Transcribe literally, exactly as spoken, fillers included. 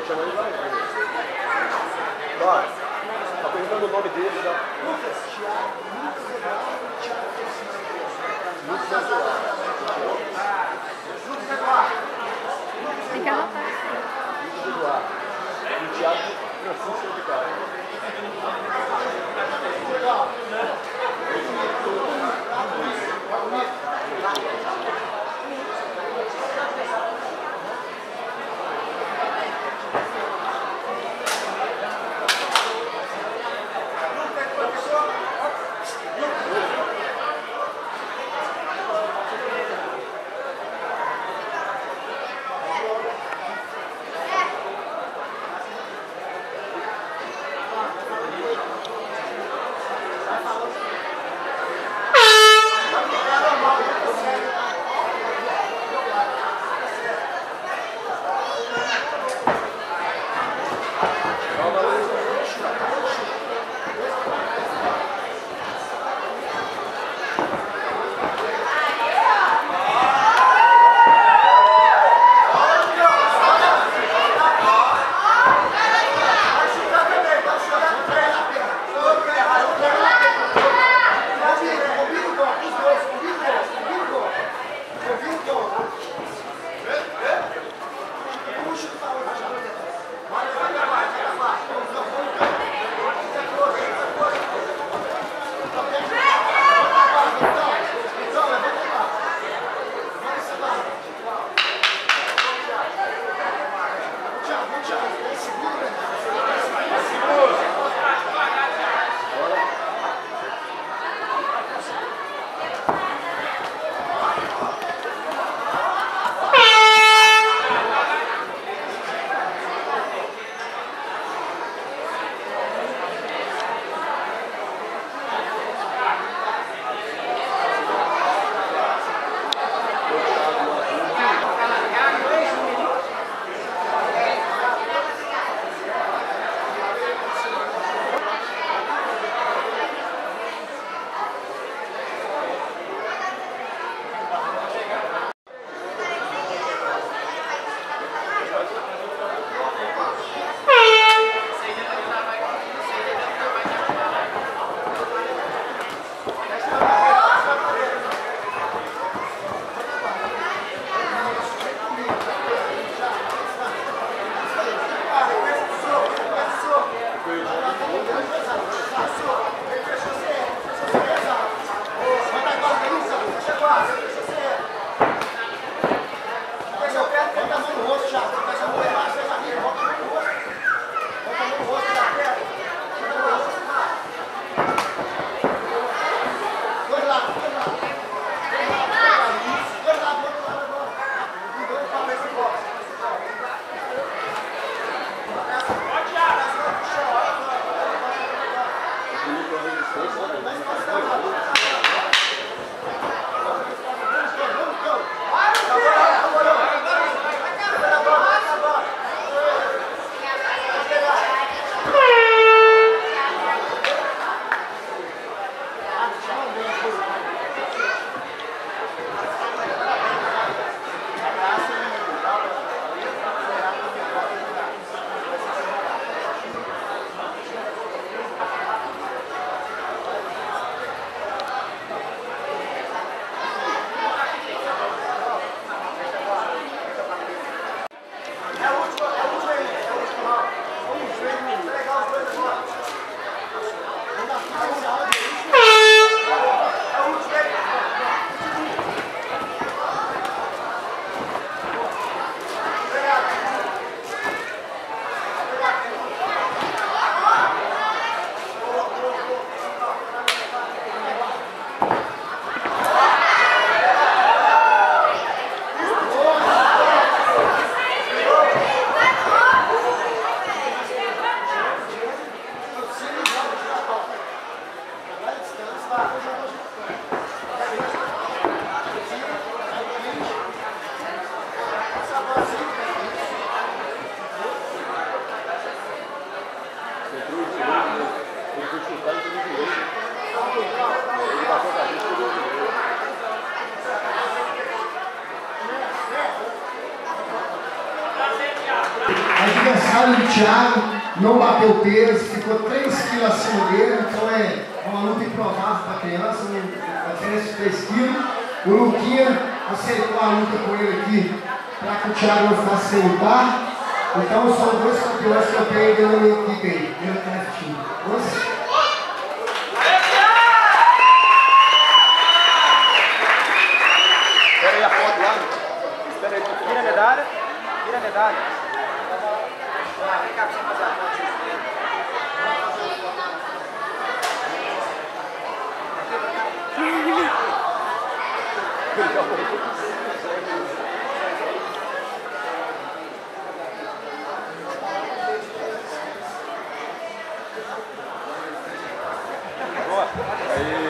chamar ele vai. Vai. Tá perguntando o nome dele já. Lucas, Thiago, Lucas Eduardo, Thiago Lucas Eduardo. Lucas Eduardo. Tem que anotar. Lucas Eduardo. E o Thiago Francisco Ricardo. adversário do Thiago não bateu peso, ficou três quilos acima dele, então é uma luta improvável para a criança, uma diferença de três quilos. O Luquinha aceitou a luta com ele aqui para que o Thiago não ficasse sem lutar. Então são dois campeões que eu tenho dentro da minha equipe aí, dentro da F T. Vamos. Espera aí a foto lá. Espera aí. Tira a medalha. Tira a medalha. Vem cá pra você fazer a foto. Boa. Aí.